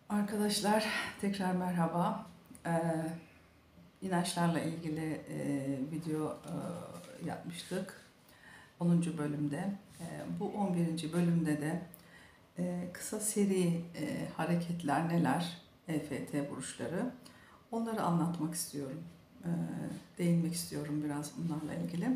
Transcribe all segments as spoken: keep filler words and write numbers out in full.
Arkadaşlar tekrar merhaba. Ee, inançlarla ilgili e, video e, yapmıştık onuncu bölümde. E, bu on birinci bölümde de e, kısa seri e, hareketler neler, E F T vuruşları, onları anlatmak istiyorum. E, değinmek istiyorum biraz bunlarla ilgili.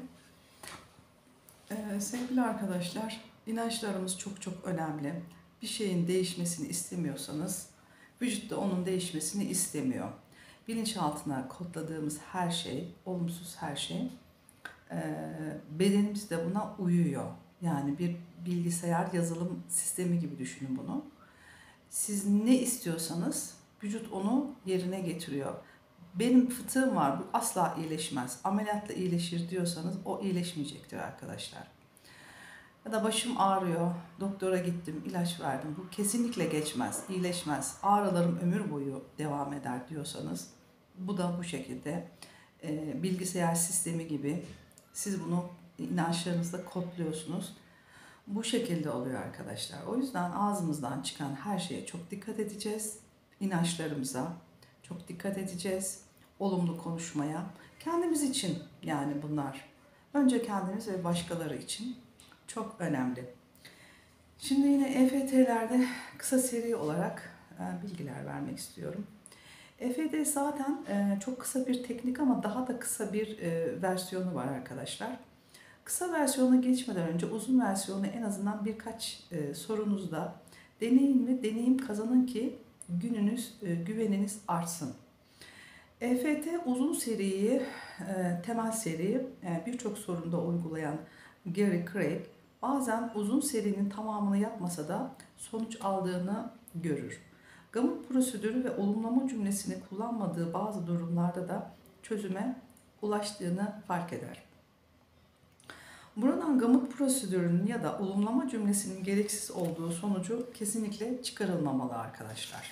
E, sevgili arkadaşlar, inançlarımız çok çok önemli. Bir şeyin değişmesini istemiyorsanız, vücut da onun değişmesini istemiyor. Bilinçaltına kodladığımız her şey, olumsuz her şey, bedenimiz de buna uyuyor. Yani bir bilgisayar yazılım sistemi gibi düşünün bunu. Siz ne istiyorsanız vücut onu yerine getiriyor. Benim fıtığım var, bu asla iyileşmez. Ameliyatla iyileşir diyorsanız o iyileşmeyecektir arkadaşlar. Ya da başım ağrıyor, doktora gittim, ilaç verdim. Bu kesinlikle geçmez, iyileşmez. Ağrılarım ömür boyu devam eder diyorsanız, bu da bu şekilde e, bilgisayar sistemi gibi siz bunu inançlarınızla kodluyorsunuz. Bu şekilde oluyor arkadaşlar. O yüzden ağzımızdan çıkan her şeye çok dikkat edeceğiz. İnançlarımıza çok dikkat edeceğiz. Olumlu konuşmaya. Kendimiz için yani bunlar. Önce kendimiz ve başkaları için çok önemli. Şimdi yine E F T'lerde kısa seri olarak bilgiler vermek istiyorum. E F T zaten çok kısa bir teknik ama daha da kısa bir versiyonu var arkadaşlar. Kısa versiyona geçmeden önce uzun versiyonu en azından birkaç sorunuzda deneyin ve deneyim kazanın ki gününüz, güveniniz artsın. E F T uzun seriyi, temel seri birçok sorunda uygulayan Gary Craig bazen uzun serinin tamamını yapmasa da sonuç aldığını görür. Gamut prosedürü ve olumlama cümlesini kullanmadığı bazı durumlarda da çözüme ulaştığını fark eder. Buradan gamut prosedürünün ya da olumlama cümlesinin gereksiz olduğu sonucu kesinlikle çıkarılmamalı arkadaşlar.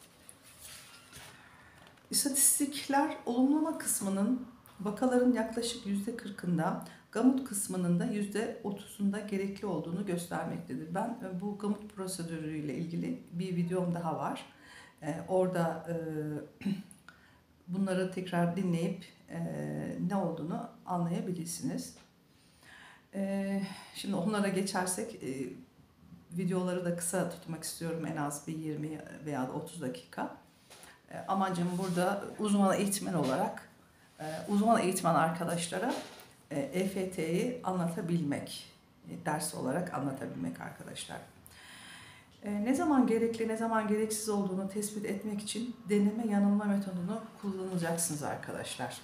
İstatistikler olumlama kısmının vakaların yaklaşık yüzde kırkında, gamut kısmının da yüzde otuzunda gerekli olduğunu göstermektedir. Ben bu gamut prosedürüyle ilgili bir videom daha var. Orada bunları tekrar dinleyip ne olduğunu anlayabilirsiniz. Şimdi onlara geçersek videoları da kısa tutmak istiyorum, en az bir yirmi veya otuz dakika. Amacım burada uzman eğitmen olarak uzman eğitmen arkadaşlara E F T'yi anlatabilmek, ders olarak anlatabilmek arkadaşlar. Ne zaman gerekli, ne zaman gereksiz olduğunu tespit etmek için deneme yanılma metodunu kullanacaksınız arkadaşlar.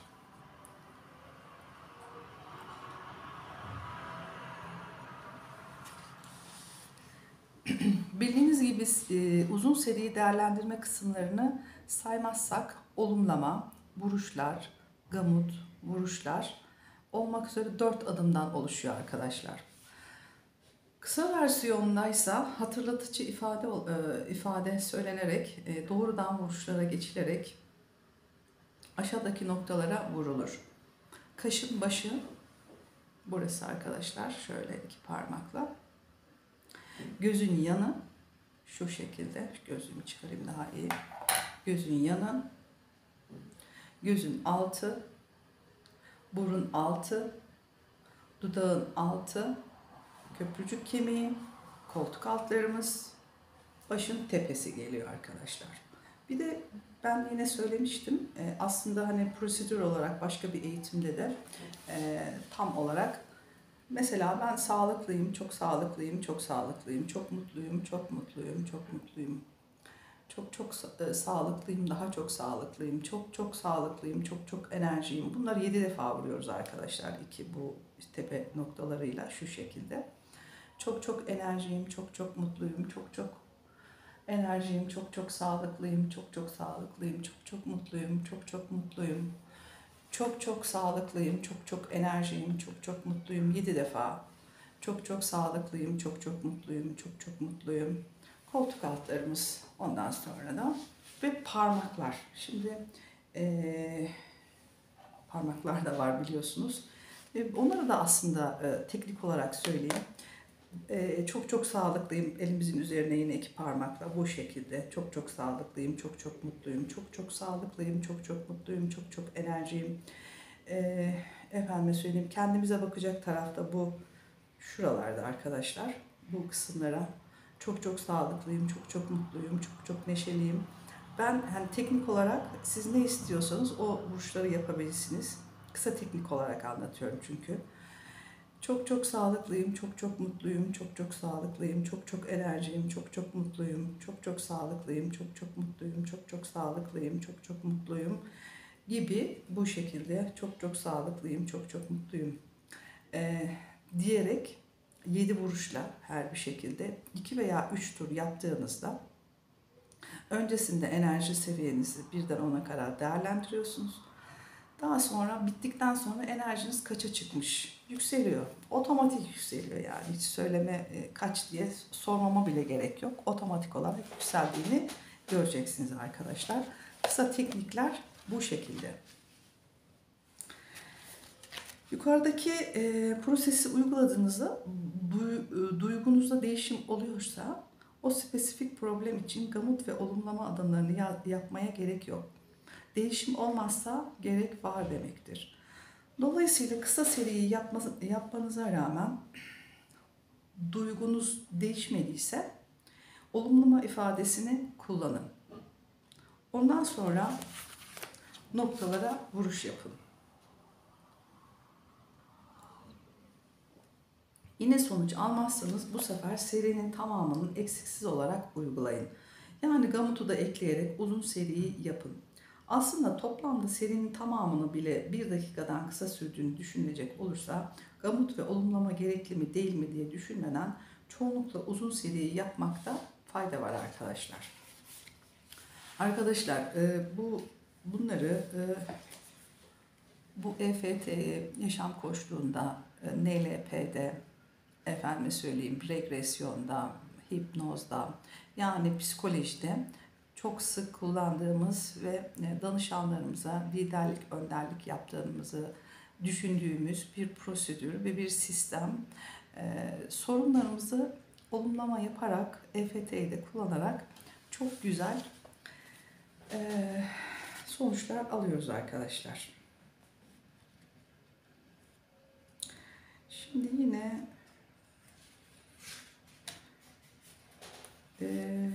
Bildiğiniz gibi uzun seri değerlendirme kısımlarını saymazsak olumlama, vuruşlar, gamut, vuruşlar olmak üzere dört adımdan oluşuyor arkadaşlar. Kısa versiyondaysa hatırlatıcı ifade ifade söylenerek doğrudan vuruşlara geçilerek aşağıdaki noktalara vurulur. Kaşın başı burası arkadaşlar, şöyle iki parmakla. Gözün yanı şu şekilde, gözümü çıkarayım daha iyi. Gözün yanı, gözün altı, burun altı, dudağın altı, köprücük kemiği, koltuk altlarımız, başın tepesi geliyor arkadaşlar. Bir de ben yine söylemiştim, aslında hani prosedür olarak başka bir eğitimde de tam olarak mesela ben sağlıklıyım, çok sağlıklıyım, çok sağlıklıyım, çok mutluyum, çok mutluyum, çok mutluyum. Çok çok sağlıklıyım, daha çok sağlıklıyım, çok çok sağlıklıyım, çok çok enerjiyim. Bunları yedi defa vuruyoruz arkadaşlar, iki bu tepe noktalarıyla şu şekilde. Çok çok enerjiyim, çok çok mutluyum, çok çok enerjiyim, çok çok sağlıklıyım, çok çok sağlıklıyım, çok çok mutluyum, çok çok mutluyum. Çok çok sağlıklıyım, çok çok enerjiyim, çok çok mutluyum. yedi defa. Çok çok sağlıklıyım, çok çok mutluyum, çok çok mutluyum. Koltuk altlarımız ondan sonra da ve parmaklar. Şimdi ee, parmaklar da var biliyorsunuz. E, onları da aslında e, teknik olarak söyleyeyim. Ee, çok çok sağlıklıyım. Elimizin üzerine yine iki parmakla bu şekilde. Çok çok sağlıklıyım. Çok çok mutluyum. Çok çok sağlıklıyım. Çok çok mutluyum. Çok çok enerjiyim. Ee, efendime söyleyeyim. Kendimize bakacak tarafta bu şuralarda arkadaşlar. Bu kısımlara. Çok çok sağlıklıyım. Çok çok mutluyum. Çok çok neşeliyim. Ben hani teknik olarak siz ne istiyorsanız o vuruşları yapabilirsiniz. Kısa teknik olarak anlatıyorum çünkü. Çok çok sağlıklıyım, çok çok mutluyum, çok çok sağlıklıyım, çok çok enerjiyim, çok çok mutluyum, çok çok sağlıklıyım, çok çok mutluyum, çok çok sağlıklıyım, çok çok mutluyum gibi bu şekilde çok çok sağlıklıyım, çok çok mutluyum ee, diyerek yedi vuruşla her bir şekilde iki veya üç tur yaptığınızda öncesinde enerji seviyenizi birden ona kadar değerlendiriyorsunuz. Daha sonra bittikten sonra enerjiniz kaça çıkmış? Yükseliyor. Otomatik yükseliyor yani. Hiç söyleme e, kaç diye sormama bile gerek yok. Otomatik olarak yükseldiğini göreceksiniz arkadaşlar. Kısa teknikler bu şekilde. Yukarıdaki e, prosesi uyguladığınızda du, duygunuzda değişim oluyorsa o spesifik problem için gamut ve olumlama adımlarını ya, yapmaya gerek yok. Değişim olmazsa gerek var demektir. Dolayısıyla kısa seriyi yapma, yapmanıza rağmen duygunuz değişmediyse olumlama ifadesini kullanın. Ondan sonra noktalara vuruş yapın. Yine sonuç almazsanız bu sefer serinin tamamının eksiksiz olarak uygulayın. Yani gamutu da ekleyerek uzun seriyi yapın. Aslında toplamda serinin tamamını bile bir dakikadan kısa sürdüğünü düşünülecek olursa gamut ve olumlama gerekli mi değil mi diye düşünmeden çoğunlukla uzun seriyi yapmakta fayda var arkadaşlar. Arkadaşlar bu bunları bu E F T, yaşam koçluğunda, N L P'de, efendime söyleyeyim regresyonda, hipnozda yani psikolojide çok sık kullandığımız ve danışanlarımıza liderlik, önderlik yaptığımızı düşündüğümüz bir prosedür ve bir sistem. Ee, sorunlarımızı olumlama yaparak, E F T'yi de kullanarak çok güzel e, sonuçlar alıyoruz arkadaşlar. Şimdi yine Ee,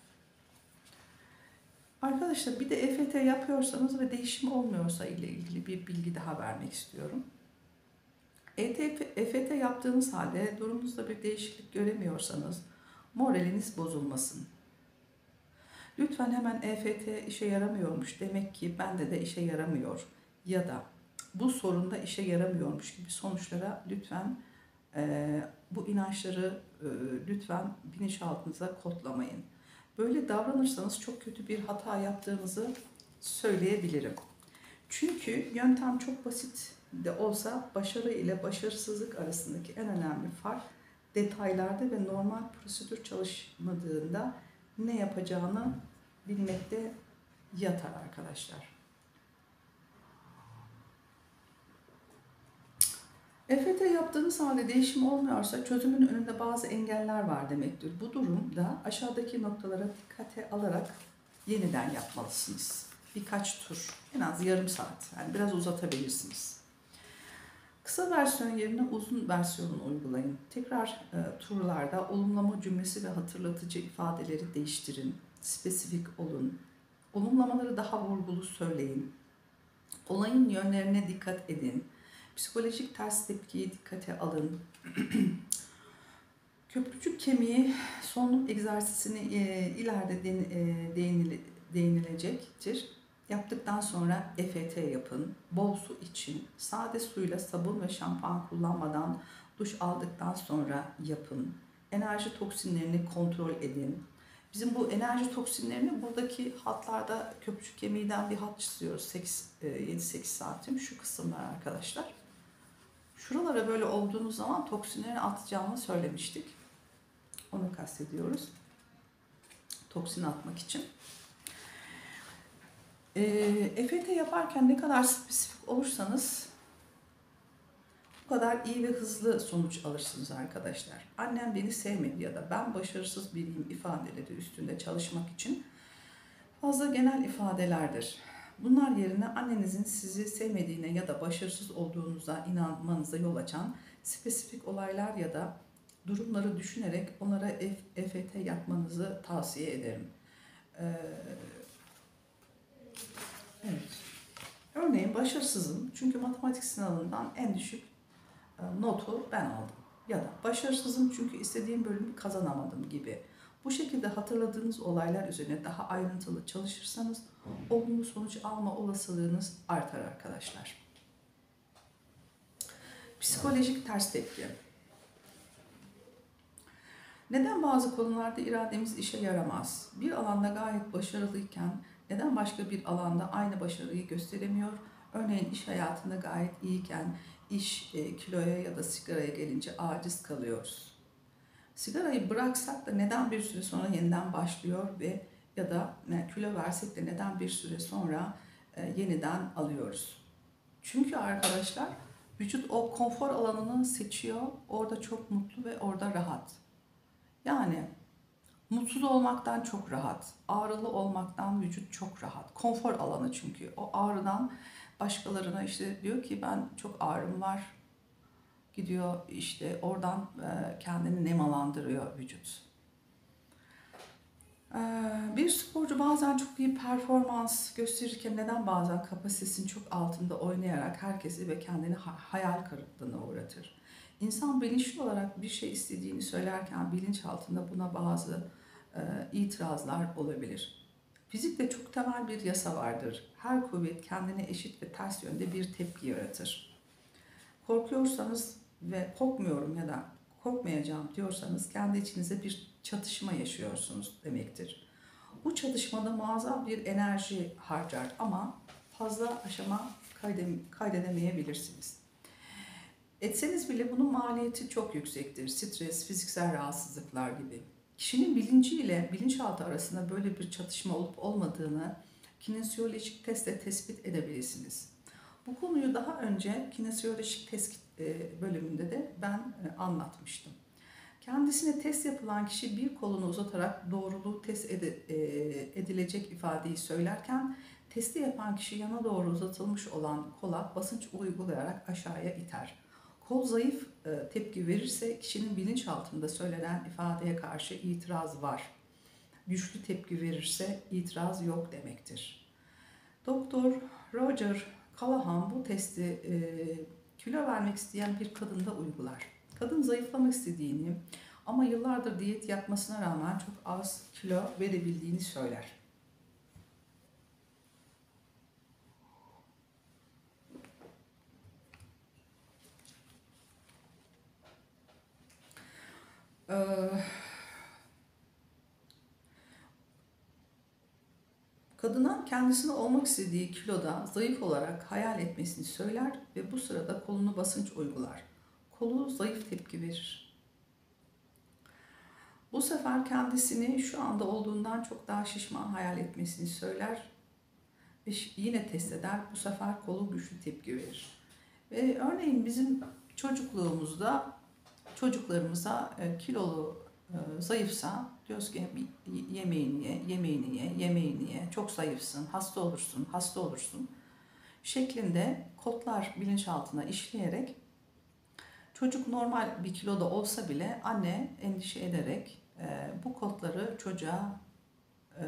arkadaşlar bir de E F T yapıyorsanız ve değişim olmuyorsa ile ilgili bir bilgi daha vermek istiyorum. E F T yaptığınız halde durumunuzda bir değişiklik göremiyorsanız moraliniz bozulmasın. Lütfen hemen E F T işe yaramıyormuş demek ki bende de işe yaramıyor ya da bu sorunda işe yaramıyormuş gibi sonuçlara lütfen e, bu inançları e, lütfen bilinçaltınıza kodlamayın. Böyle davranırsanız çok kötü bir hata yaptığınızı söyleyebilirim. Çünkü yöntem çok basit de olsa başarı ile başarısızlık arasındaki en önemli fark detaylarda ve normal prosedür çalışmadığında ne yapacağını bilmekte yatar arkadaşlar. E F T yaptığınız halde değişim olmuyorsa çözümün önünde bazı engeller var demektir. Bu durumda aşağıdaki noktalara dikkate alarak yeniden yapmalısınız. Birkaç tur, en az yarım saat, yani biraz uzatabilirsiniz. Kısa versiyon yerine uzun versiyonu uygulayın. Tekrar e, turlarda olumlama cümlesi ve hatırlatıcı ifadeleri değiştirin. Spesifik olun. Olumlamaları daha vurgulu söyleyin. Olayın yönlerine dikkat edin. Psikolojik ters tepkiyi dikkate alın. Köprücük kemiği solunum egzersizini e, ileride den, e, değinil, değinilecektir. Yaptıktan sonra E F T yapın. Bol su için. Sade suyla sabun ve şampuan kullanmadan duş aldıktan sonra yapın. Enerji toksinlerini kontrol edin. Bizim bu enerji toksinlerini buradaki hatlarda köprücük kemiğinden bir hat çiziyoruz. yedi sekiz santim şu kısımlar arkadaşlar. Şuralara böyle olduğunuz zaman toksinleri atacağını söylemiştik. Onu kastediyoruz. Toksin atmak için. E, E F T yaparken ne kadar spesifik olursanız kadar iyi ve hızlı sonuç alırsınız arkadaşlar. Annem beni sevmedi ya da ben başarısız biriyim ifadeleri üstünde çalışmak için fazla genel ifadelerdir. Bunlar yerine annenizin sizi sevmediğine ya da başarısız olduğunuza inanmanıza yol açan spesifik olaylar ya da durumları düşünerek onlara E F T yapmanızı tavsiye ederim. Ee, evet. Örneğin başarısızım çünkü matematik sınavından en düşük notu ben aldım. Ya da başarısızım çünkü istediğim bölümü kazanamadım gibi. Bu şekilde hatırladığınız olaylar üzerine daha ayrıntılı çalışırsanız olumlu sonuç alma olasılığınız artar arkadaşlar. Psikolojik ters tepki. Neden bazı konularda irademiz işe yaramaz? Bir alanda gayet başarılıyken neden başka bir alanda aynı başarıyı gösteremiyor? Örneğin iş hayatında gayet iyiyken iş e, kiloya ya da sigaraya gelince aciz kalıyoruz. Sigarayı bıraksak da neden bir süre sonra yeniden başlıyor ve ya da ne, kilo versek de neden bir süre sonra e, yeniden alıyoruz? Çünkü arkadaşlar vücut o konfor alanını seçiyor, orada çok mutlu ve orada rahat. Yani mutsuz olmaktan çok rahat, ağrılı olmaktan vücut çok rahat. Konfor alanı çünkü. O ağrıdan başkalarına işte diyor ki ben çok ağrım var. Gidiyor işte oradan kendini nemalandırıyor vücut. Bir sporcu bazen çok iyi performans gösterirken neden bazen kapasitesinin çok altında oynayarak herkesi ve kendini hayal kırıklığına uğratır? İnsan bilinçli olarak bir şey istediğini söylerken bilinçaltında buna bazı e, itirazlar olabilir. Fizikte çok temel bir yasa vardır. Her kuvvet kendine eşit ve ters yönde bir tepki yaratır. Korkuyorsanız ve korkmuyorum ya da korkmayacağım diyorsanız kendi içinize bir çatışma yaşıyorsunuz demektir. Bu çatışmada muazzam bir enerji harcar ama fazla aşama kaydedemeyebilirsiniz. Etseniz bile bunun maliyeti çok yüksektir. Stres, fiziksel rahatsızlıklar gibi. Kişinin bilinciyle bilinçaltı arasında böyle bir çatışma olup olmadığını kinesiyolojik testle tespit edebilirsiniz. Bu konuyu daha önce kinesiyolojik test bölümünde de ben anlatmıştım. Kendisine test yapılan kişi bir kolunu uzatarak doğruluğu test edilecek ifadeyi söylerken testi yapan kişi yana doğru uzatılmış olan kola basınç uygulayarak aşağıya iter. Kol zayıf tepki verirse kişinin bilinçaltında söylenen ifadeye karşı itiraz var. Güçlü tepki verirse itiraz yok demektir. Doktor Roger Callahan bu testi e, kilo vermek isteyen bir kadında uygular. Kadın zayıflamak istediğini ama yıllardır diyet yapmasına rağmen çok az kilo verebildiğini söyler. Ee, Kadına kendisine olmak istediği kiloda zayıf olarak hayal etmesini söyler ve bu sırada kolunu basınç uygular. Kolu zayıf tepki verir. Bu sefer kendisini şu anda olduğundan çok daha şişman hayal etmesini söyler ve yine test eder. Bu sefer kolu güçlü tepki verir. Ve örneğin bizim çocukluğumuzda çocuklarımıza kilolu zayıfsa diyoruz ki yemeğini ye, yemeğini ye, yemeğini ye, çok zayıfsın, hasta olursun, hasta olursun şeklinde kodlar bilinçaltına işleyerek çocuk normal bir kiloda olsa bile anne endişe ederek e, bu kodları çocuğa e,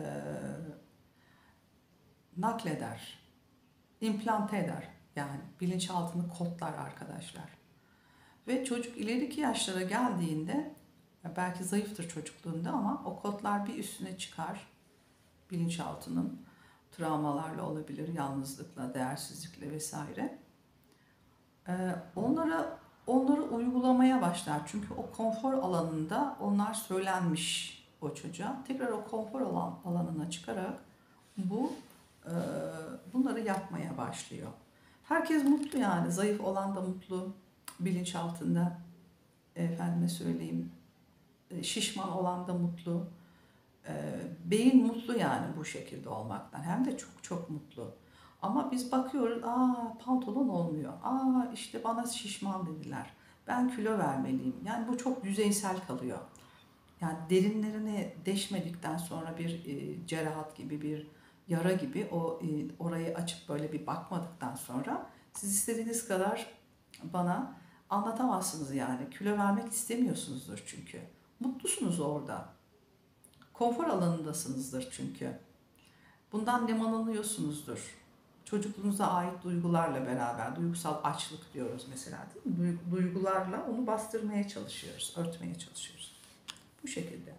nakleder, implante eder. Yani bilinçaltını kodlar arkadaşlar. Ve çocuk ileriki yaşlara geldiğinde belki zayıftır çocukluğunda ama o kodlar bir üstüne çıkar. Bilinçaltının travmalarla olabilir, yalnızlıkla, değersizlikle vesaire. Ee, onlara onları uygulamaya başlar. Çünkü o konfor alanında onlar söylenmiş o çocuğa. Tekrar o konfor alan, alanına çıkarak bu e, bunları yapmaya başlıyor. Herkes mutlu yani. Zayıf olan da mutlu. Bilinçaltında efendime söyleyeyim şişman olan da mutlu. Beyin mutlu yani bu şekilde olmaktan. Hem de çok çok mutlu. Ama biz bakıyoruz, aa pantolon olmuyor, aa işte bana şişman dediler, ben kilo vermeliyim. Yani bu çok yüzeysel kalıyor. Yani derinlerine deşmedikten sonra bir e, cerahat gibi, bir yara gibi o e, orayı açıp böyle bir bakmadıktan sonra siz istediğiniz kadar bana anlatamazsınız yani. Kilo vermek istemiyorsunuzdur çünkü. Mutlusunuz orada. Konfor alanındasınızdır çünkü. Bundan nemalanıyorsunuzdur. Çocukluğunuza ait duygularla beraber, duygusal açlık diyoruz mesela değil mi? Duygularla onu bastırmaya çalışıyoruz, örtmeye çalışıyoruz. Bu şekilde.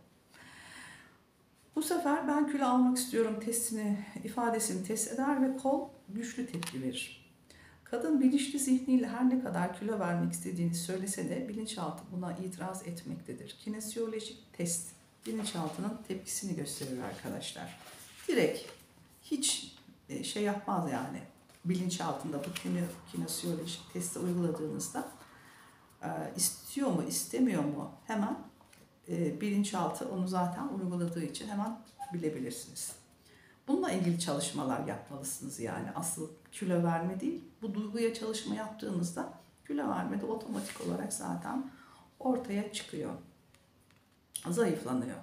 Bu sefer ben kilo almak istiyorum testini, ifadesini test eder ve kol güçlü tepki verir. Kadın bilinçli zihniyle her ne kadar kilo vermek istediğini söylese de bilinçaltı buna itiraz etmektedir. Kinesiyolojik test bilinçaltının tepkisini gösterir arkadaşlar. Direkt hiç şey yapmaz yani. Bilinçaltında bu kinesiyolojik testi uyguladığınızda istiyor mu istemiyor mu hemen bilinçaltı onu zaten uyguladığı için hemen bilebilirsiniz. Bununla ilgili çalışmalar yapmalısınız yani. Asıl kilo verme değil, bu duyguya çalışma yaptığınızda kilo verme de otomatik olarak zaten ortaya çıkıyor. Zayıflanıyor.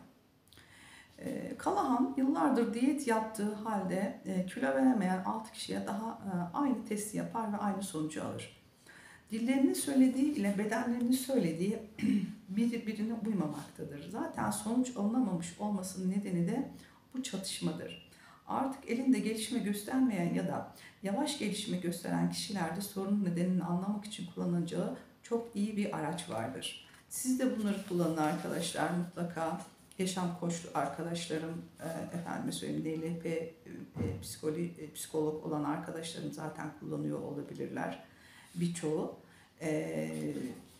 E, Callahan yıllardır diyet yaptığı halde e, kilo veremeyen altı kişiye daha e, aynı testi yapar ve aynı sonucu alır. Dillerinin söylediği ile bedenlerinin söylediği birbirine uymamaktadır. Zaten sonuç alınamamış olmasının nedeni de bu çatışmadır. Artık elinde gelişme göstermeyen ya da yavaş gelişme gösteren kişilerde sorunun nedenini anlamak için kullanılacağı çok iyi bir araç vardır. Siz de bunları kullanın arkadaşlar mutlaka. Yaşam koçlu arkadaşlarım, efendime söyleyeyim D L P psikoloji, psikolog olan arkadaşlarım zaten kullanıyor olabilirler. Birçoğu. Ee,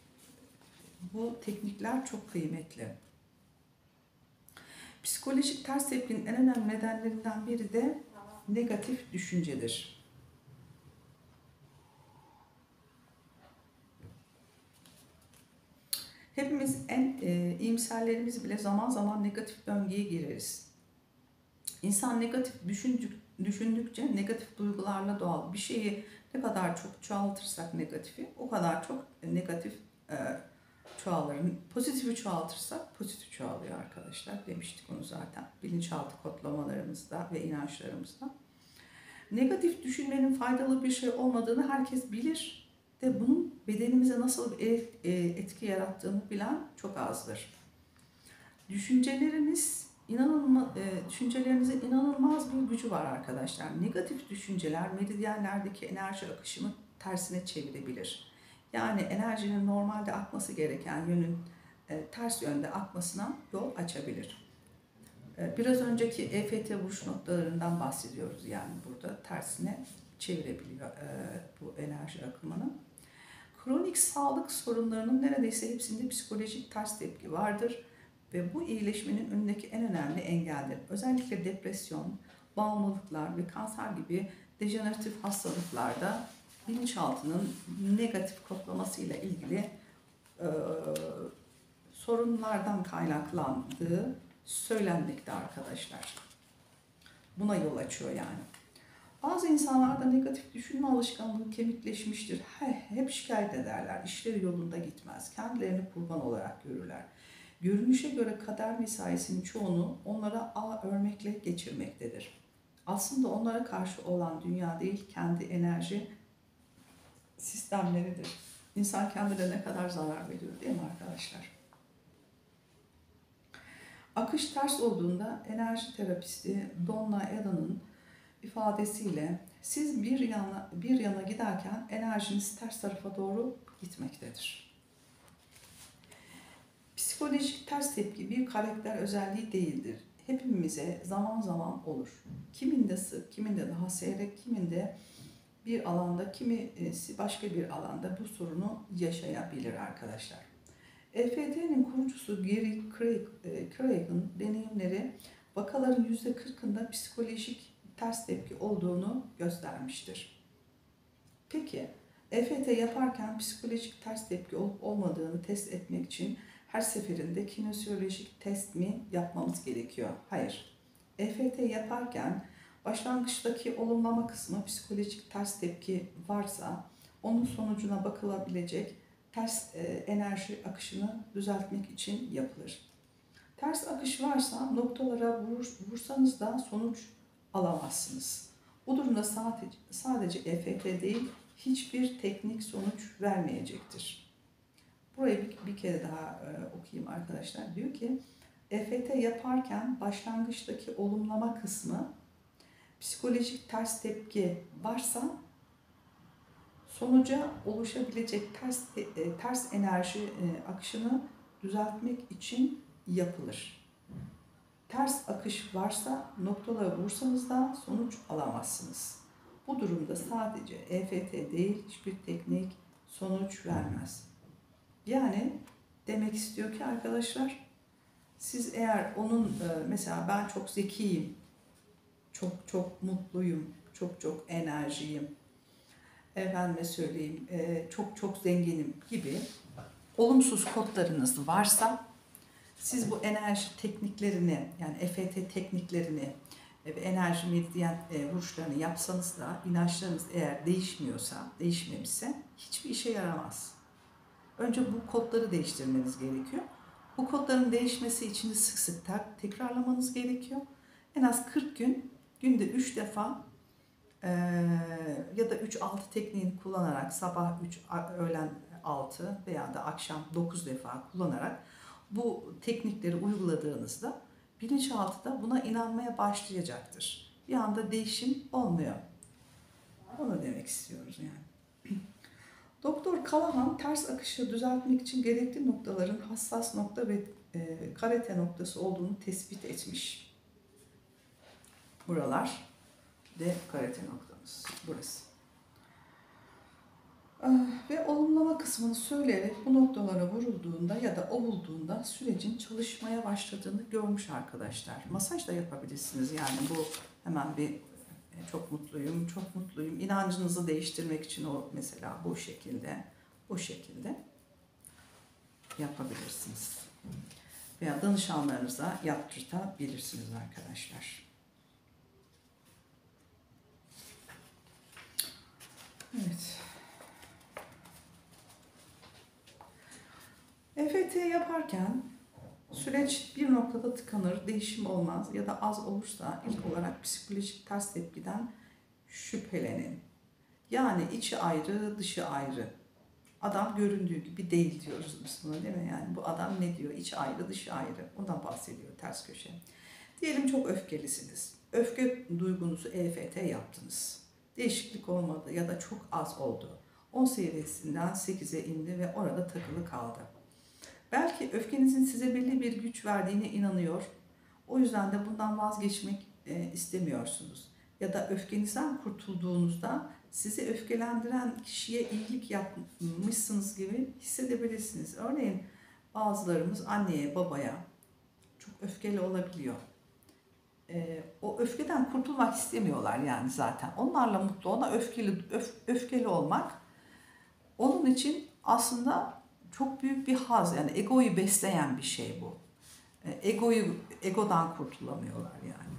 bu teknikler çok kıymetli. Psikolojik ters tepkinin en önemli nedenlerinden biri de negatif düşüncedir. Hepimiz en e, iyimserlerimiz bile zaman zaman negatif döngüye gireriz. İnsan negatif düşündük, düşündükçe negatif duygularla doğal. Bir şeyi ne kadar çok çoğaltırsak negatifi, o kadar çok negatif e, çoğalır. Pozitifi çoğaltırsak pozitif çoğalıyor arkadaşlar. Demiştik onu zaten. Bilinçaltı kodlamalarımızda ve inançlarımızda. Negatif düşünmenin faydalı bir şey olmadığını herkes bilir de bunun bedenimize nasıl bir etki yarattığını bilen çok azdır. Düşünceleriniz inanılmaz, düşüncelerinizin inanılmaz bir gücü var arkadaşlar. Negatif düşünceler meridyenlerdeki enerji akışını tersine çevirebilir. Yani enerjinin normalde akması gereken yönün e, ters yönde akmasına yol açabilir. E, biraz önceki E F T vuruş noktalarından bahsediyoruz yani burada tersine çevirebiliyor e, bu enerji akımını. Kronik sağlık sorunlarının neredeyse hepsinde psikolojik ters tepki vardır ve bu iyileşmenin önündeki en önemli engeldir. Özellikle depresyon, bağımlılıklar ve kanser gibi dejeneratif hastalıklarda bilinçaltının negatif kodlamasıyla ilgili e, sorunlardan kaynaklandığı söylenmekte arkadaşlar. Buna yol açıyor yani. Bazı insanlarda negatif düşünme alışkanlığı kemikleşmiştir. Hep şikayet ederler, işleri yolunda gitmez, kendilerini kurban olarak görürler. Görünüşe göre kader mesaisinin çoğunu onlara ağ örmekle geçirmektedir. Aslında onlara karşı olan dünya değil, kendi enerji sistemleridir. İnsan kendine ne kadar zarar veriyor değil mi arkadaşlar? Akış ters olduğunda enerji terapisti Donna Ada'nın ifadesiyle siz bir yana bir yana giderken enerjiniz ters tarafa doğru gitmektedir. Psikolojik ters tepki bir karakter özelliği değildir. Hepimize zaman zaman olur. Kiminde sık, kiminde daha seyrek, kiminde bir alanda, kimisi başka bir alanda bu sorunu yaşayabilir arkadaşlar. E F T'nin kurucusu Gary Craig'in deneyimleri vakaların yüzde kırkında psikolojik ters tepki olduğunu göstermiştir. Peki E F T yaparken psikolojik ters tepki olup olmadığını test etmek için her seferinde kinesiyolojik test mi yapmamız gerekiyor? Hayır. E F T yaparken Başlangıçtaki olumlama kısmı psikolojik ters tepki varsa onun sonucuna bakılabilecek ters e, enerji akışını düzeltmek için yapılır. Ters akış varsa noktalara vur, vursanız da sonuç alamazsınız. Bu durumda sadece, sadece E F T değil, hiçbir teknik sonuç vermeyecektir. Burayı bir, bir kere daha e, okuyayım arkadaşlar. Diyor ki, E F T yaparken başlangıçtaki olumlama kısmı psikolojik ters tepki varsa sonuca oluşabilecek ters e, ters enerji e, akışını düzeltmek için yapılır. Ters akış varsa noktalara vursanız da sonuç alamazsınız. Bu durumda sadece E F T değil, hiçbir teknik sonuç vermez. Yani demek istiyor ki arkadaşlar, siz eğer onun mesela ben çok zekiyim, çok çok mutluyum, çok çok enerjiyim, efendime söyleyeyim çok çok zenginim gibi olumsuz kodlarınız varsa siz bu enerji tekniklerini, yani E F T tekniklerini ve enerji meridyen vuruşlarını yapsanız da inançlarınız eğer değişmiyorsa, değişmemişse hiçbir işe yaramaz. Önce bu kodları değiştirmeniz gerekiyor. Bu kodların değişmesi için de sık sık tekrarlamanız gerekiyor. En az kırk gün, günde üç defa e, ya da üç altı tekniğini kullanarak sabah üç, öğlen altı veya da akşam dokuz defa kullanarak bu teknikleri uyguladığınızda bilinçaltı da buna inanmaya başlayacaktır. Bir anda değişim olmuyor. Onu demek istiyoruz yani. Doktor Callahan ters akışı düzeltmek için gerekli noktaların hassas nokta ve e, karate noktası olduğunu tespit etmiş. Buralar ve karate noktamız. Burası. Ve olumlama kısmını söyleyerek bu noktalara vurulduğunda ya da ovulduğunda sürecin çalışmaya başladığını görmüş arkadaşlar. Masaj da yapabilirsiniz. Yani bu hemen bir çok mutluyum, çok mutluyum. İnancınızı değiştirmek için o mesela bu şekilde, bu şekilde yapabilirsiniz. Veya danışanlarınıza yaptırtabilirsiniz arkadaşlar. Evet. E F T yaparken süreç bir noktada tıkanır, değişim olmaz ya da az olursa ilk olarak psikolojik ters tepkiden şüphelenin. Yani içi ayrı, dışı ayrı. Adam göründüğü gibi değil diyoruz biz buna, değil mi? Yani bu adam ne diyor? İçi ayrı, dışı ayrı. Ondan bahsediyor ters köşe. Diyelim çok öfkelisiniz. Öfke duygunuzu E F T yaptınız. Değişiklik olmadı ya da çok az oldu. on seviyesinden sekize indi ve orada takılı kaldı. Belki öfkenizin size belli bir güç verdiğine inanıyor. O yüzden de bundan vazgeçmek e, istemiyorsunuz. Ya da öfkenizden kurtulduğunuzda sizi öfkelendiren kişiye iyilik yapmışsınız gibi hissedebilirsiniz. Örneğin bazılarımız anneye, babaya çok öfkeli olabiliyor. E, o öfkeden kurtulmak istemiyorlar yani zaten. Onlarla mutlu, ona öfkeli, öf, öfkeli olmak onun için aslında çok büyük bir haz, yani egoyu besleyen bir şey bu. Egoyu, egodan kurtulamıyorlar yani.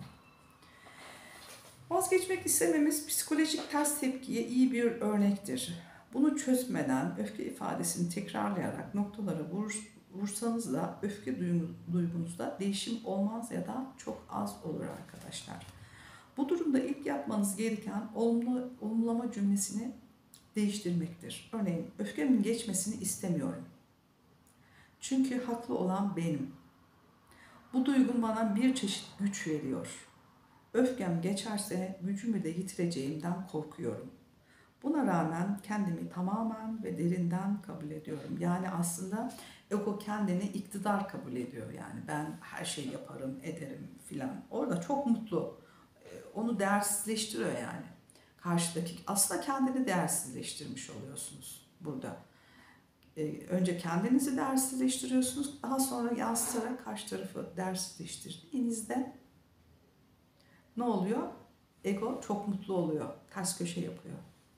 Vazgeçmek istememiz psikolojik ters tepkiye iyi bir örnektir. Bunu çözmeden öfke ifadesini tekrarlayarak noktalara vur, vursanız da öfke duygunuzda değişim olmaz ya da çok az olur arkadaşlar. Bu durumda ilk yapmanız gereken olumlu, olumlama cümlesini değiştirmektir. Örneğin öfkemin geçmesini istemiyorum. Çünkü haklı olan benim. Bu duygum bana bir çeşit güç veriyor. Öfkem geçerse gücümü de yitireceğimden korkuyorum. Buna rağmen kendimi tamamen ve derinden kabul ediyorum. Yani aslında ego kendini iktidar kabul ediyor. Yani ben her şeyi yaparım, ederim filan. Orada çok mutlu. Onu değersizleştiriyor yani. Karşıdaki aslında kendini değersizleştirmiş oluyorsunuz burada. Önce kendinizi değersizleştiriyorsunuz, daha sonra yansıtarak karşı tarafı değersizleştirdiğinizde ne oluyor? Ego çok mutlu oluyor, ters köşe yapıyor.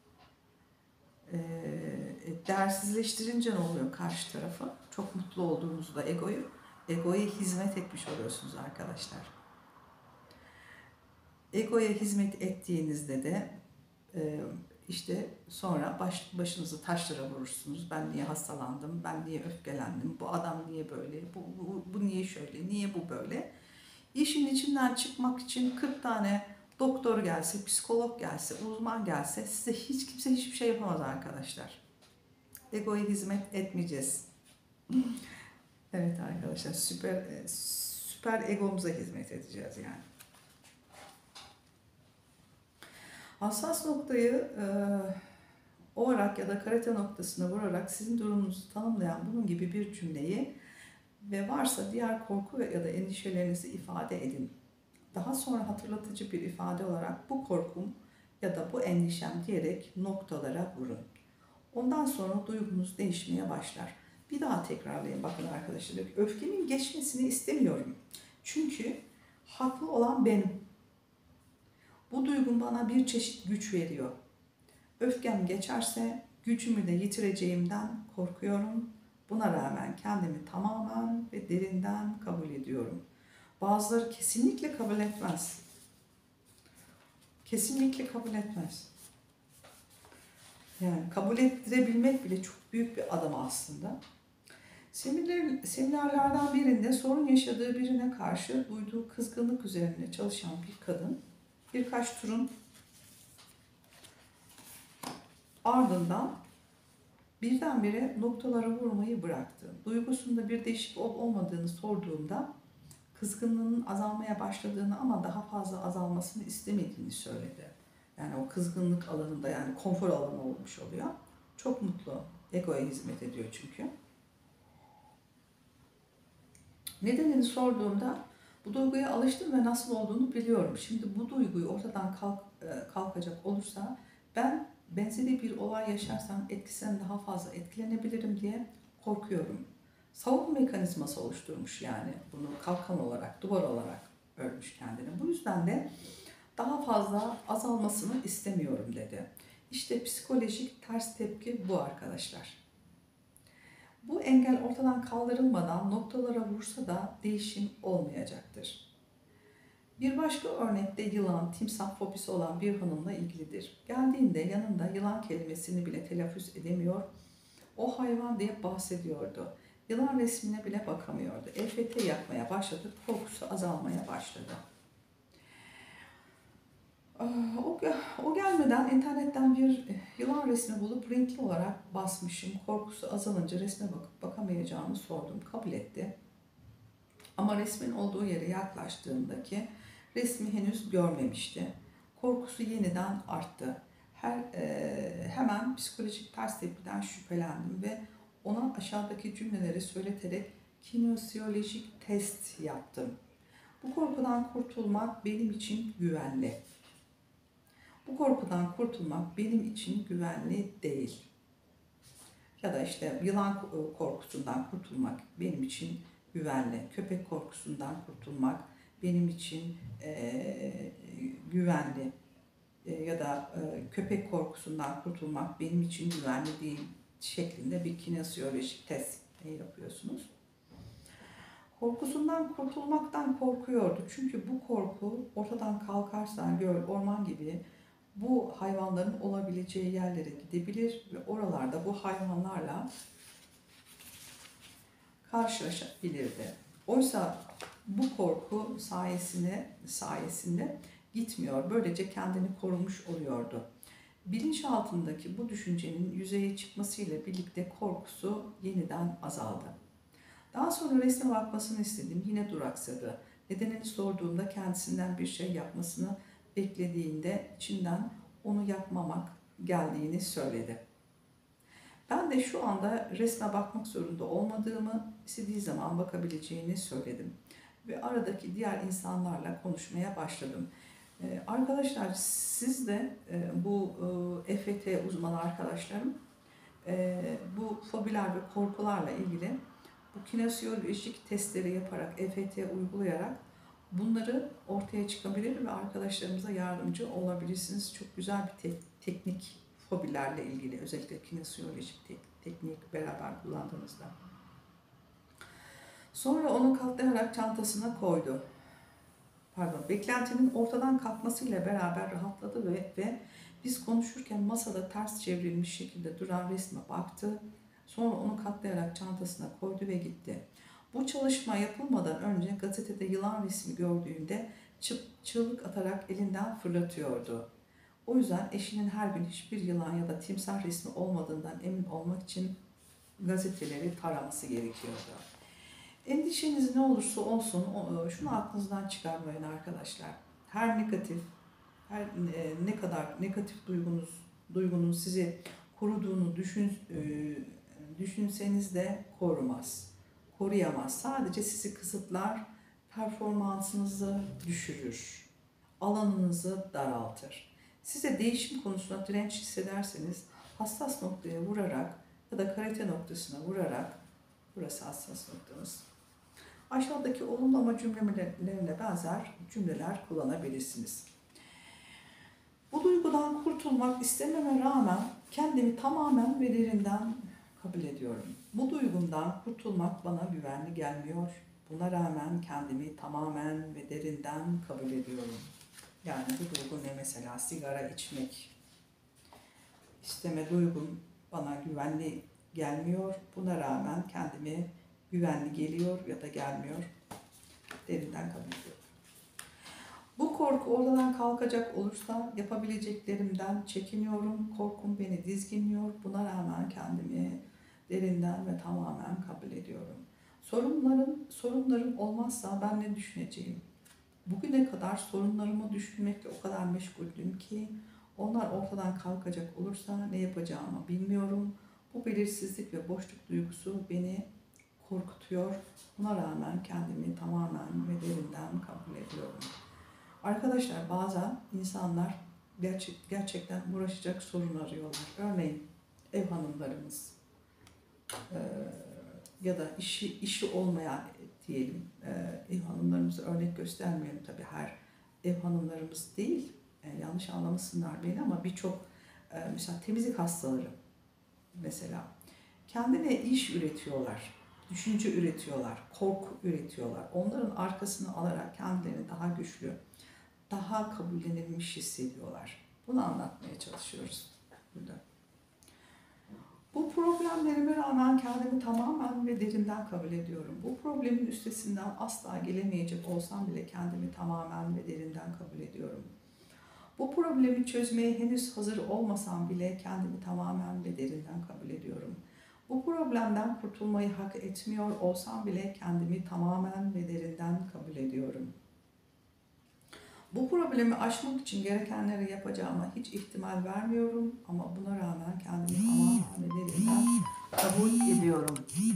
E, değersizleştirince ne oluyor karşı tarafı? Çok mutlu olduğunuzda egoyu, egoya hizmet etmiş oluyorsunuz arkadaşlar. Egoya hizmet ettiğinizde de e, işte sonra baş, başınızı taşlara vurursunuz. Ben niye hastalandım, ben niye öfkelendim, bu adam niye böyle, bu, bu, bu niye şöyle, niye bu böyle. İşin içinden çıkmak için kırk tane doktor gelse, psikolog gelse, uzman gelse size hiç kimse hiçbir şey yapamaz arkadaşlar. Egoya hizmet etmeyeceğiz. Evet arkadaşlar, süper e, süper egomuza hizmet edeceğiz yani. Hassas noktayı e, ovarak ya da karate noktasına vurarak sizin durumunuzu tanımlayan bunun gibi bir cümleyi ve varsa diğer korku ya da endişelerinizi ifade edin. Daha sonra hatırlatıcı bir ifade olarak bu korkum ya da bu endişem diyerek noktalara vurun. Ondan sonra duygunuz değişmeye başlar. Bir daha tekrarlayın bakın arkadaşlar. Öfkemin geçmesini istemiyorum. Çünkü haklı olan benim. Bu duygum bana bir çeşit güç veriyor. Öfkem geçerse gücümü de yitireceğimden korkuyorum. Buna rağmen kendimi tamamen ve derinden kabul ediyorum. Bazıları kesinlikle kabul etmez. Kesinlikle kabul etmez. Yani kabul ettirebilmek bile çok büyük bir adım aslında. Seminer, seminerlerden birinde sorun yaşadığı birine karşı duyduğu kızgınlık üzerine çalışan bir kadın birkaç turun ardından birdenbire noktalara vurmayı bıraktı. Duygusunda bir değişik olup olmadığını sorduğumda kızgınlığının azalmaya başladığını ama daha fazla azalmasını istemediğini söyledi. Yani o kızgınlık alanında, yani konfor alanı olmuş oluyor. Çok mutlu. Egoya hizmet ediyor çünkü. Nedenini sorduğumda bu duyguya alıştım ve nasıl olduğunu biliyorum. Şimdi bu duyguyu ortadan kalk, kalkacak olursa ben benzeri bir olay yaşarsam etkisinden daha fazla etkilenebilirim diye korkuyorum. Savunma mekanizması oluşturmuş yani bunu kalkan olarak, duvar olarak örmüş kendini. Bu yüzden de daha fazla azalmasını istemiyorum dedi. İşte psikolojik ters tepki bu arkadaşlar. Bu engel ortadan kaldırılmadan noktalara vursa da değişim olmayacaktır. Bir başka örnekte yılan, timsah fobisi olan bir hanımla ilgilidir. Geldiğinde yanında yılan kelimesini bile telaffuz edemiyor, o hayvan diye bahsediyordu. Yılan resmine bile bakamıyordu. E F T yapmaya başladı, korkusu azalmaya başladı. O, o gelmeden internetten bir yılan resmi bulup renkli olarak basmışım. Korkusu azalınca resme bakıp bakamayacağını sordum. Kabul etti. Ama resmin olduğu yere yaklaştığındaki resmi henüz görmemişti. Korkusu yeniden arttı. Her, e, hemen psikolojik ters tepkiden şüphelendim ve ona aşağıdaki cümleleri söyleterek kinesiyolojik test yaptım. Bu korkudan kurtulmak benim için güvenli. Bu korkudan kurtulmak benim için güvenli değil. Ya da işte yılan korkusundan kurtulmak benim için güvenli. Köpek korkusundan kurtulmak benim için e, güvenli. E, ya da e, köpek korkusundan kurtulmak benim için güvenli değil şeklinde bir kinesiyolojik test yapıyorsunuz. Korkusundan kurtulmaktan korkuyordu. Çünkü bu korku ortadan kalkarsa göl, orman gibi bu hayvanların olabileceği yerlere gidebilir ve oralarda bu hayvanlarla karşılaşabilirdi. Oysa bu korku sayesinde, sayesinde gitmiyor. Böylece kendini korumuş oluyordu. Bilinçaltındaki bu düşüncenin yüzeye çıkmasıyla birlikte korkusu yeniden azaldı. Daha sonra resme bakmasını istedim. Yine duraksadı. Nedenini sorduğumda kendisinden bir şey yapmasını beklediğinde içinden onu yapmamak geldiğini söyledi. Ben de şu anda resme bakmak zorunda olmadığımı, istediği zaman bakabileceğini söyledim. Ve aradaki diğer insanlarla konuşmaya başladım. Ee, arkadaşlar siz de e, bu e, E F T uzmanı arkadaşlarım e, bu fobiler ve korkularla ilgili bu kinesiyolojik testleri yaparak, E F T uygulayarak bunları ortaya çıkabilir ve arkadaşlarımıza yardımcı olabilirsiniz. Çok güzel bir te- teknik fobilerle ilgili, özellikle kinesiyolojik te- teknik beraber kullandığınızda. Sonra onu katlayarak çantasına koydu. pardon, beklentinin ortadan kalkmasıyla beraber rahatladı ve, ve biz konuşurken masada ters çevrilmiş şekilde duran resme baktı. Sonra onu katlayarak çantasına koydu ve gitti. Bu çalışma yapılmadan önce gazetede yılan resmi gördüğünde çığlık atarak elinden fırlatıyordu. O yüzden eşinin her gün hiçbir yılan ya da timsah resmi olmadığından emin olmak için gazeteleri taraması gerekiyordu. Endişeniz ne olursa olsun şunu aklınızdan çıkarmayın arkadaşlar. Her negatif, her ne kadar negatif duygunuz, duygunun sizi koruduğunu düşün, düşünseniz de korumaz, koruyamaz. Sadece sizi kısıtlar, performansınızı düşürür, alanınızı daraltır. Size değişim konusunda direnç hissederseniz hassas noktaya vurarak ya da karate noktasına vurarak, burası hassas noktamız, aşağıdaki olumlama cümlelerine benzer cümleler kullanabilirsiniz. Bu duygudan kurtulmak istememe rağmen kendimi tamamen ve derinden kabul ediyorum. Bu duygumdan kurtulmak bana güvenli gelmiyor. Buna rağmen kendimi tamamen ve derinden kabul ediyorum. Yani bu duygu ne mesela? Sigara içmek. İsteme duygum bana güvenli gelmiyor. Buna rağmen kendimi güvenli geliyor ya da gelmiyor. Derinden kabul ediyorum. Bu korku ortadan kalkacak olursa yapabileceklerimden çekiniyorum. Korkum beni dizginliyor. Buna rağmen kendimi derinden ve tamamen kabul ediyorum. Sorunlarım, sorunlarım olmazsa ben ne düşüneceğim? Bugüne kadar sorunlarımı düşünmekle o kadar meşguldüm ki onlar ortadan kalkacak olursa ne yapacağımı bilmiyorum. Bu belirsizlik ve boşluk duygusu beni korkutuyor. Buna rağmen kendimi tamamen ve derinden kabul ediyorum. Arkadaşlar bazen insanlar gerçek, gerçekten uğraşacak sorun arıyorlar. Örneğin ev hanımlarımız e, ya da işi işi olmayan diyelim e, ev hanımlarımıza örnek göstermiyorum tabii, her ev hanımlarımız değil, e, yanlış anlamasınlar beni, ama birçok e, mesela temizlik hastaları mesela kendine iş üretiyorlar, düşünce üretiyorlar, korku üretiyorlar. Onların arkasını alarak kendilerini daha güçlü, daha kabullenilmiş hissediyorlar. Bunu anlatmaya çalışıyoruz burada. Bu problemlerime rağmen kendimi tamamen ve derinden kabul ediyorum. Bu problemin üstesinden asla gelemeyecek olsam bile kendimi tamamen ve derinden kabul ediyorum. Bu problemi çözmeye henüz hazır olmasam bile kendimi tamamen ve derinden kabul ediyorum. Bu problemden kurtulmayı hak etmiyor olsam bile kendimi tamamen ve derinden kabul ediyorum. Bu problemi aşmak için gerekenleri yapacağıma hiç ihtimal vermiyorum ama buna rağmen kendimi tamamen ve derinden kabul ediyorum.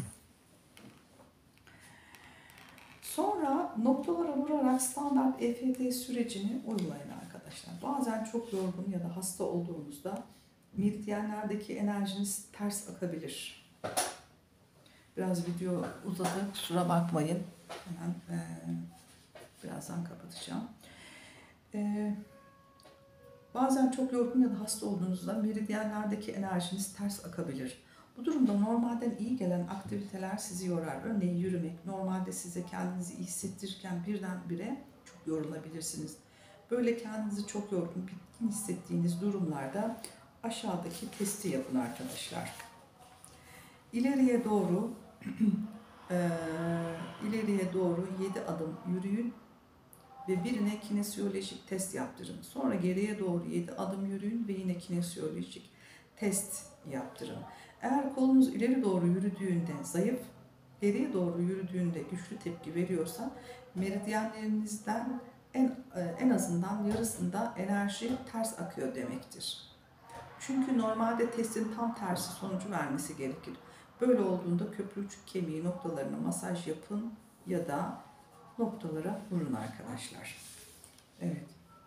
Sonra noktalara vurarak standart E F T sürecini uygulayın arkadaşlar. Bazen çok yorgun ya da hasta olduğunuzda meridyenlerdeki enerjiniz ters akabilir. Biraz video uzadı, kusura bakmayın. Hemen e, birazdan kapatacağım. Ee, bazen çok yorgun ya da hasta olduğunuzda meridyenlerdeki enerjiniz ters akabilir. Bu durumda normalden iyi gelen aktiviteler sizi yorar. Örneğin yürümek, normalde size kendinizi iyi hissettirirken birdenbire çok yorulabilirsiniz. Böyle kendinizi çok yorgun, bitkin hissettiğiniz durumlarda aşağıdaki testi yapın arkadaşlar. İleriye doğru e, ileriye doğru yedi adım yürüyün ve birine kinesiyolojik test yaptırın. Sonra geriye doğru yedi adım yürüyün ve yine kinesiyolojik test yaptırın. Eğer kolunuz ileri doğru yürüdüğünde zayıf, geriye doğru yürüdüğünde güçlü tepki veriyorsa meridyenlerinizden en, en azından yarısında enerji ters akıyor demektir. Çünkü normalde testin tam tersi sonucu vermesi gerekir. Böyle olduğunda köprücük kemiği noktalarına masaj yapın ya da noktalara vurun arkadaşlar. Evet.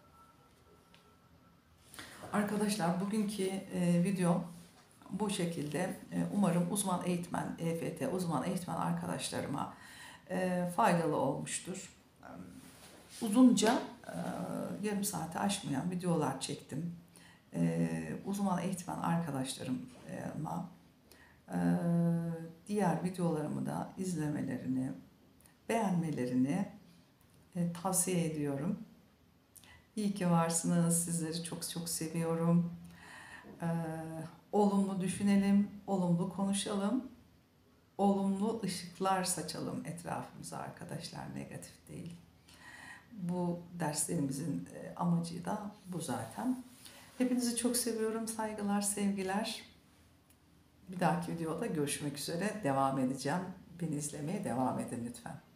Arkadaşlar bugünkü e, video bu şekilde. E, umarım uzman eğitmen, E F T uzman eğitmen arkadaşlarıma e, faydalı olmuştur. Uzunca e, yarım saati aşmayan videolar çektim. E, uzman eğitmen arkadaşlarıma e, diğer videolarımı da izlemelerini, beğenmelerini e, tavsiye ediyorum. İyi ki varsınız. Sizleri çok çok seviyorum. Ee, olumlu düşünelim, olumlu konuşalım, olumlu ışıklar saçalım etrafımıza arkadaşlar, negatif değil. Bu derslerimizin e, amacı da bu zaten. Hepinizi çok seviyorum. Saygılar, sevgiler. Bir dahaki videoda görüşmek üzere. Devam edeceğim. Beni izlemeye devam edin lütfen.